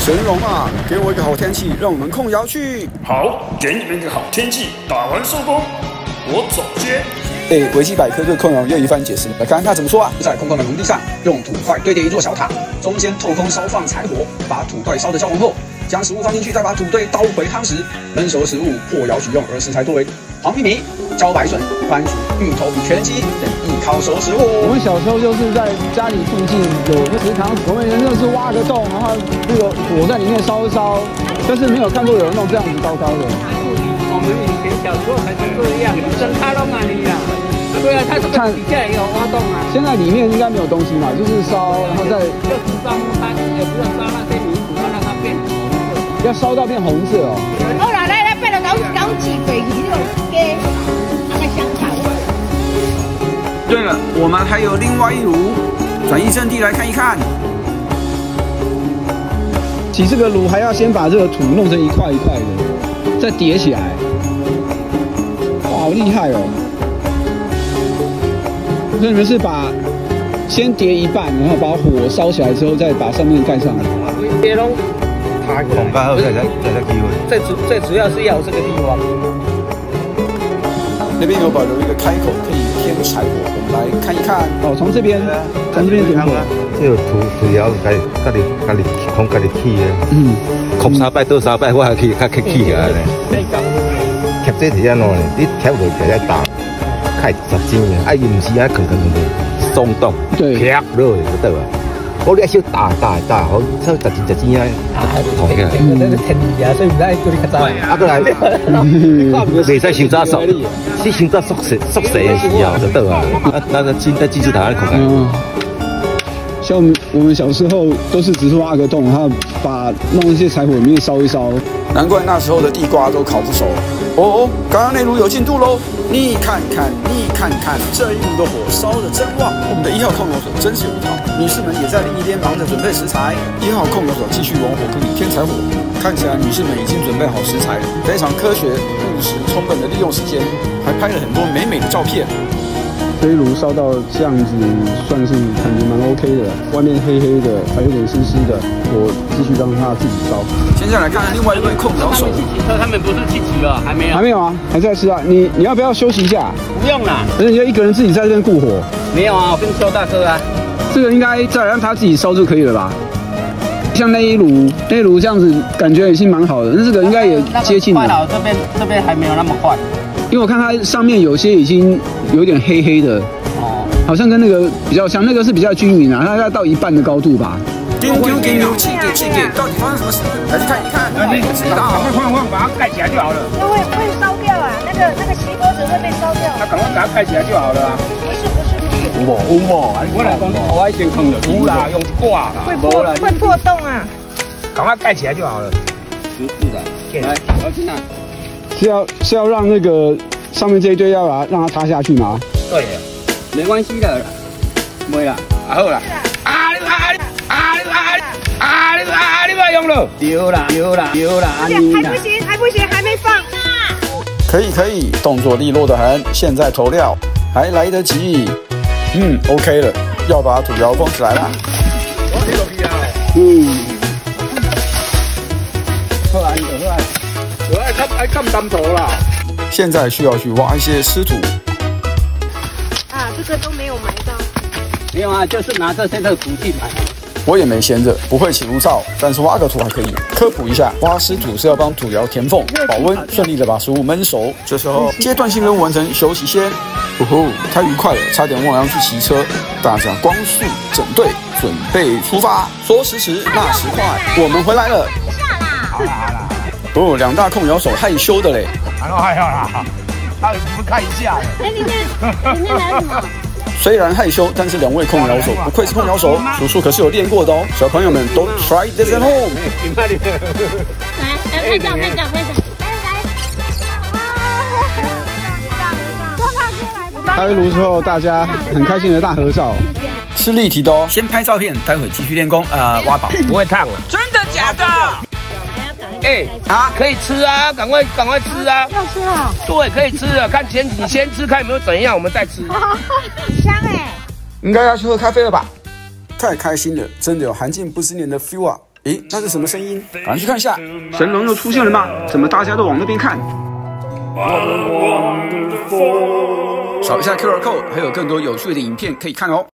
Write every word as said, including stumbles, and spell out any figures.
神龙啊，给我一个好天气，让我们控窑去。 好，给你们一个好天气，打完收工，我走接。 哎，维基百科对控窑又一番解释，来看看他怎么说啊。 在空旷的农地上，用土块堆叠一座小塔，中间透空烧放柴火，把土块烧得焦红后，将食物放进去，再把土堆倒回汤匙，焖熟的食物破窑取用，而食材多为黄玉米、茭白笋、番薯、芋头与全鸡等易烤熟食物。 我们小时候就是在家里附近有个池塘，我们人就是挖个洞，然后那个火在里面烧一烧，但是没有看过有人弄这样子高高的。 我们以前小时候还是这样，整卡拢那里啦。对啊，它这个底下也有挖洞啊。 现在里面应该没有东西嘛，就是烧，然后再就是烧它，也不要烧那些米土，要让它变红色。 要烧到变红色哦。 好啦，来来，变了搞搞几回鱼肉给那香肠。 对了，我们还有另外一炉，转移阵地来看一看。 起这个炉还要先把这个土弄成一块一块的，再叠起来。哇，好厉害哦！所以你们是把先叠一半，然后把火烧起来之后，再把上面盖上来。 别弄爬起来。 孔盖后再再再再机会。 最主最主要是要有这个地方。 那边有保留一个开口，可以添柴火，我们来看一看。 哦，从这边，从这边点火。 这个土土窑家家己家己空家己起的。嗯。空三摆倒三摆，我还可以较客气啊咧。贴这是安怎呢？你贴落去来打。开十斤啊！啊，伊唔是啊，吭吭吭吭，松动， 对， 啪落就对啊。我你小打打打，好，收十斤十斤啊，同个。 那个天气啊，所以唔使叫你较早。 啊，过来，袂使伤早熟，是伤早熟食熟食的时候就对啊。啊，那个金在技术台看看。 嗯。像我们小时候都是只是挖个洞，然后把弄一些柴火里面烧一烧。 难怪那时候的地瓜都烤不熟。哦，刚刚那炉有进度喽！你看看，你看看，这一炉的火烧得真旺。我们的一号控油手真是有一套，女士们也在另一边忙着准备食材。一号控油手继续往火坑里添柴火，看起来女士们已经准备好食材了，非常科学、务实、充分的利用时间，还拍了很多美美的照片。 这一炉烧到这样子，算是感觉蛮 OK 的。外面黑黑的，还有点湿湿的，我继续让它自己烧。 现在来看看另外一位控窑手。 他们不是去骑了，还没有？ 还没有啊，还在吃啊。你你要不要休息一下？ 不用啦， 而且你要一个人自己在这边顾火。 没有啊，我跟周大哥啊。 这个应该再让他自己烧就可以了吧？像那一炉，那一炉这样子感觉已经蛮好的，那这个应该也接近了。 快了，这边这边还没有那么快。 因为我看它上面有些已经有点黑黑的，哦，好像跟那个比较像，那个是比较均匀啊，它要到一半的高度吧。 丢丢丢，气给气给，到底发生什么事？来去看一看。 你知道，赶快快快把它盖起来就好了。 那会会烧掉啊，那个那个锡箔纸会被烧掉。 那赶快把它盖起来就好了啊。 不是不是不是。 有无有无？我来讲，我爱先坑了。有啦，用挂啦。 会破会破洞啊。 赶快盖起来就好了。是是的，来，我去拿。 是要是要让那个上面这一堆要把它让它塌下去吗？ 对，没关系的，没啦，啊好啦。啊你啊你啊你啊你啊你啊你不要用了，丢啦丢啦丢啦， 还不行还不行还没放。 可以可以，动作利落的很。现在投料还来得及。嗯 ，OK 了，要把土窑封起来了。 嗯。 好啊，好啊。我爱看爱看单头啦。 现在需要去挖一些湿土。 啊，这个都没有埋到。 没有啊，就是拿这些的土去埋。 我也没闲着，不会起炉灶，但是挖个土还可以。科普一下，挖湿土是要帮土窑填缝、保温，顺利的把食物焖熟。这时候阶段性任务完成，休息先。哦吼，太愉快了，差点忘了要去骑车。大家光速整队，准备出发。说时迟，那时快，我们回来了。 下啦。 好啦好啦。 哦，两大控窑手害羞的嘞。 还好还好啦，他不看一下。 哎，里面里面来什么？ 虽然害羞，但是两位控窑手不愧是控窑手，叔叔可是有练过的哦。小朋友们都 try this at home。 来，来拍照拍照拍照。 开炉之后，大家很开心的大合照。 是立体的哦，先拍照片，待会继续练功，呃，挖宝。 不会烫啊？真的假的？哎、欸、啊，可以吃啊，赶快赶快吃啊！ 要吃啊？ 对，可以吃了。看前你先吃，看有没有怎样，我们再吃。 香哎！ 应该要去喝咖啡了吧？太开心了，真的有寒尽不知年的 feel 啊！ 诶，那是什么声音？赶快去看一下，神龙又出现了吗？怎么大家都往那边看？扫一下 Q R code， 还有更多有趣的影片可以看哦。